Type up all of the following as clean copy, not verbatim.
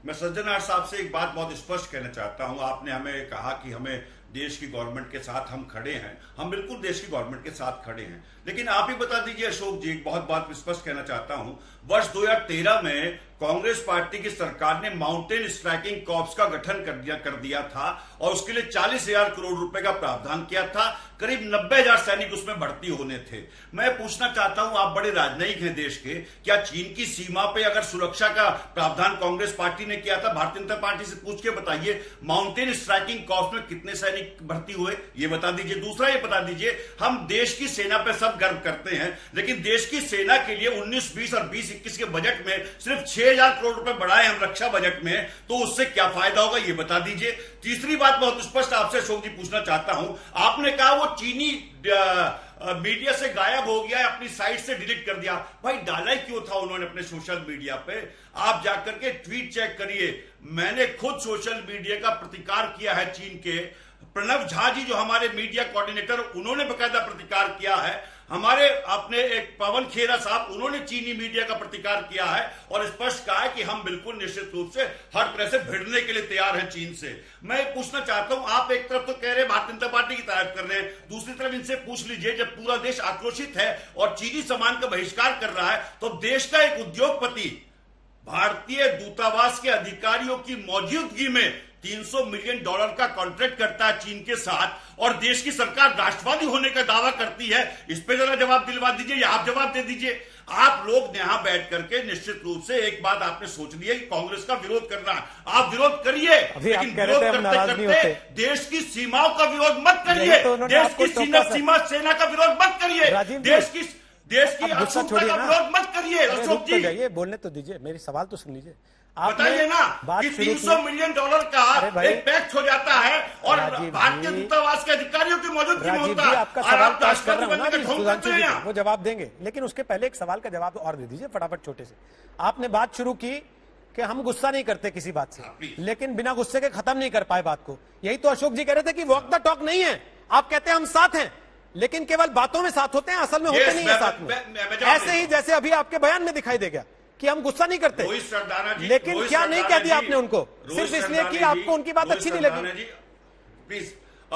मैं सज्जनार साहब से एक बात बहुत स्पष्ट कहना चाहता हूं। आपने हमें कहा कि हमें देश की गवर्नमेंट के साथ हम खड़े हैं। हम बिल्कुल देश की गवर्नमेंट के साथ खड़े हैं, लेकिन आप ही बता दीजिए अशोक जी, एक बहुत बात स्पष्ट कहना चाहता हूं। वर्ष 2013 में कांग्रेस पार्टी की सरकार ने माउंटेन स्ट्राइकिंग कॉर्प्स का गठन कर दिया था और उसके लिए 40,000 करोड़ रुपए का प्रावधान किया था। करीब 90,000 सैनिक उसमें भर्ती होने थे। मैं पूछना चाहता हूं, आप बड़े राजनयिक हैं देश के, क्या चीन की सीमा पे अगर सुरक्षा का प्रावधान कांग्रेस पार्टी ने किया था, भारतीय जनता पार्टी से पूछ के बताइए माउंटेन स्ट्राइकिंग कॉर्प्स में कितने सैनिक भर्ती हुए, ये बता दीजिए। दूसरा ये बता दीजिए, हम देश की सेना पे सब गर्व करते हैं, लेकिन देश की सेना के लिए 19-20 और 20-21 के बजट में सिर्फ 6,000 करोड़ रुपए बढ़ाए हम रक्षा बजट में, तो उससे क्या फायदा होगा, ये बता दीजिए। तीसरी बात बहुत स्पष्ट आपसे अशोक जी पूछना चाहता हूं, आपने कहा वो चीनी मीडिया से गायब हो गया, अपनी साइट से डिलीट कर दिया। भाई डाला ही क्यों था उन्होंने अपने सोशल मीडिया पे? आप जाकर के ट्वीट चेक करिए। मैंने खुद सोशल मीडिया का प्रतिकार किया है चीन के। प्रणव झा जी जो हमारे मीडिया कोऑर्डिनेटर, उन्होंने बकायदा प्रतिकार किया है। हमारे अपने एक पवन खेरा साहब, उन्होंने चीनी मीडिया का प्रतिकार किया है और स्पष्ट कहा है कि हम बिल्कुल निश्चित रूप से हर तरह से भिड़ने के लिए तैयार हैं चीन से। मैं पूछना चाहता हूं, आप एक तरफ तो कह रहे हैं भारतीय जनता पार्टी की तारीफ कर रहे हैं, दूसरी तरफ इनसे पूछ लीजिए, जब पूरा देश आक्रोशित है और चीनी सामान का बहिष्कार कर रहा है, तो देश का एक उद्योगपति भारतीय दूतावास के अधिकारियों की मौजूदगी में $300 मिलियन का कॉन्ट्रैक्ट करता है चीन के साथ, और देश की सरकार राष्ट्रवादी होने का दावा करती है। इस पे जरा जवाब दिलवा दीजिए या आप जवाब दे दीजिए। आप लोग यहां बैठ करके निश्चित रूप से एक बात आपने सोच ली है कि कांग्रेस का विरोध करना है, आप विरोध करिए, लेकिन विरोध करते करते देश की सीमाओं का विरोध मत करिए, देश की सेना का विरोध मत करिए, देश की अखंडता का विरोध मत करिए। अशोक जी जाइए, बोलने तो दीजिए, मेरी सवाल तो सुन लीजिए। बताइए ना कि $300 मिलियन का एक पैक्ट हो जाता है और भारतीय दूतावास के अधिकारियों की मौजूदगी में होता है। आपका सवाल पेश कर रहा हूं ना, सुधांशु जी वो जवाब देंगे, लेकिन उसके पहले एक सवाल का जवाब और दे दीजिए फटाफट छोटे से। आपने बात शुरू की कि हम गुस्सा नहीं करते किसी बात से, लेकिन बिना गुस्से के खत्म नहीं कर पाए बात को। यही तो अशोक जी कह रहे थे कि वॉक द टॉक नहीं है। आप कहते हैं हम साथ हैं, लेकिन केवल बातों में साथ होते हैं, असल में होते नहीं है साथ में। ऐसे ही जैसे अभी आपके बयान में दिखाई देगा कि हम गुस्सा नहीं करते, लेकिन क्या नहीं कह दिया आपने उनको सिर्फ इसलिए कि आपको उनकी बात अच्छी नहीं लगी। प्लीज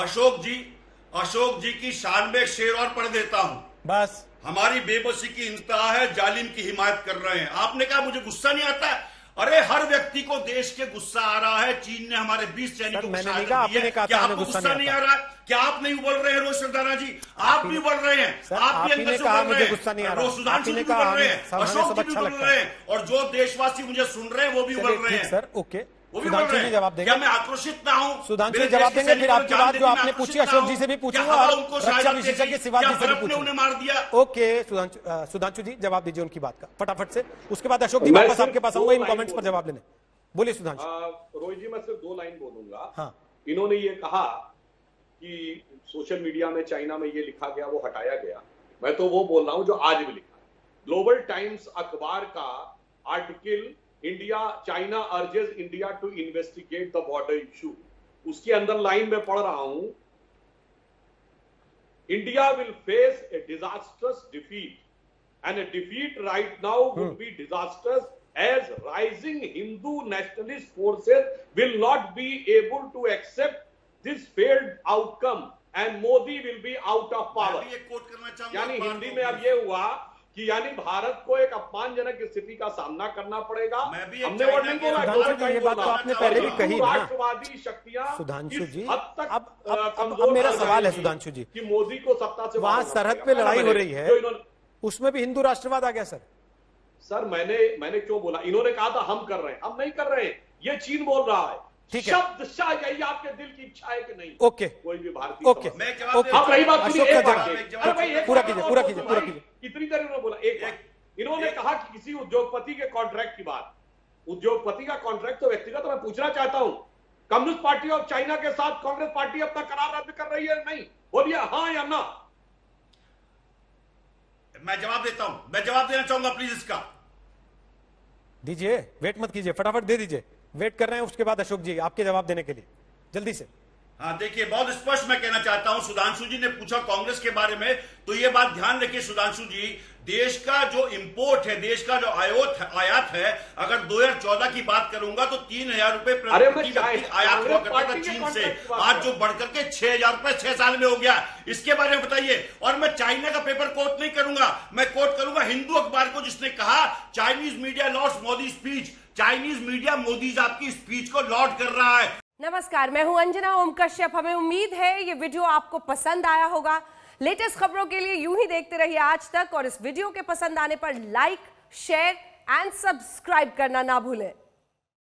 अशोक जी की शान में एक शेर और पढ़ देता हूं। बस हमारी बेबसी की इंतहा है, जालिम की हिमायत कर रहे हैं। आपने कहा मुझे गुस्सा नहीं आता। अरे हर व्यक्ति को देश के गुस्सा आ रहा है। चीन ने हमारे 20 सैनिकों को शहादत दी है। क्या आपको गुस्सा नहीं आ रहा? क्या आप नहीं बोल रहे हैं रोज सरदाना जी? आप भी बोल रहे हैं, आप भी अंदर से बोल रहे हैं, रोज सुधांशु भी बोल रहे हैं, अशोक जी भी बोल रहे हैं, और जो देशवासी मुझे सुन रहे हैं वो भी बोल रहे हैं। सर ओके, वो भी बोल रहे हैं। जवाब देंगे? मैं आक्रोशित ना हूं? सुधांशु जवाब देंगे, फिर आपकी बात जो आपने पूछी अशोक जी से भी पूछूंगा और रक्षा विशेषज्ञ शिवाजी से भी पूछूंगा। मार दिया। ओके सुधांशु जी जवाब दीजिए उनकी बात का फटाफट से, उसके बाद अशोक जी वापस आपके पास आऊंगा इन कमेंट्स पर जवाब लेने। बोलिए सुधांशु। रोहित जी मैं सिर्फ 2 लाइन बोलूंगा। हाँ, इन्होंने ये कहा कि सोशल मीडिया में चाइना में ये लिखा गया वो हटाया गया। मैं तो वो बोल रहा हूं जो आज भी लिखा है। ग्लोबल टाइम्स अखबार का article China urges India to investigate the border issue, उसके अंदर लाइन में पढ़ रहा हूं, India will face a disasters defeat and a defeat right now would be disasters as rising Hindu nationalist forces will not be able to accept this failed outcome and Modi will be out of power। यानी हिंदी में अब ये हुआ कि यानी भारत को एक अपमानजनक स्थिति का सामना करना पड़ेगा। हमने वो नहीं बोला, ये बात तो आपने पहले भी कही ना। राष्ट्रवादी शक्तियां सुधांशु जी, अब मेरा सवाल है सुधांशु जी कि मोदी को सत्ता से वहां सरहद पे लड़ाई हो रही है, उसमें भी हिंदू राष्ट्रवाद आ गया। सर मैंने क्यों बोला? इन्होंने कहा था हम कर रहे हैं, हम नहीं कर रहे हैं, ये चीन बोल रहा है। ठीक है, शब्द शाह यही आपके दिल की इच्छा है कि नहीं? ओके, कोई भी भारतीय ओके, अब रही बात पूरा कीजिए। कितनी देर उन्होंने बोला? एक इन्होंने कहा कि किसी उद्योगपति के कॉन्ट्रैक्ट की बात। उद्योगपति का कॉन्ट्रैक्ट तो व्यक्तिगत, मैं पूछना चाहता हूं कम्युनिस्ट पार्टी ऑफ चाइना के साथ कांग्रेस पार्टी अपना करार रद्द कर रही है नहीं? बोलिए हाँ या ना। मैं जवाब देता हूं, मैं जवाब देना चाहूंगा, प्लीज इसका दीजिए, वेट मत कीजिए, फटाफट दे दीजिए। वेट कर रहे हैं उसके बाद अशोक जी आपके जवाब देने के लिए, जल्दी से। हाँ देखिए, बहुत स्पष्ट मैं कहना चाहता हूं, सुधांशु जी ने पूछा कांग्रेस के बारे में, तो ये बात ध्यान रखिए सुधांशु जी, देश का जो इंपोर्ट है, देश का जो आयात है, अगर 2014 की बात करूंगा तो 3,000 रुपए प्रति व्यक्ति आयात हुआ करता था चीन से, आज जो बढ़कर के 6,000 रुपए 6 साल में हो गया। इसके बारे में बताइए। और मैं चाइना का पेपर कोट नहीं करूंगा, मैं कोट करूंगा हिंदू अखबार को, जिसने कहा Chinese media lauds Modi speech. Chinese media Modi आपकी स्पीच को लॉर्ड कर रहा है। नमस्कार, मैं हूं अंजना ओम कश्यप। हमें उम्मीद है ये वीडियो आपको पसंद आया होगा। लेटेस्ट खबरों के लिए यूं ही देखते रहिए आज तक, और इस वीडियो के पसंद आने पर लाइक, शेयर एंड सब्सक्राइब करना ना भूलें।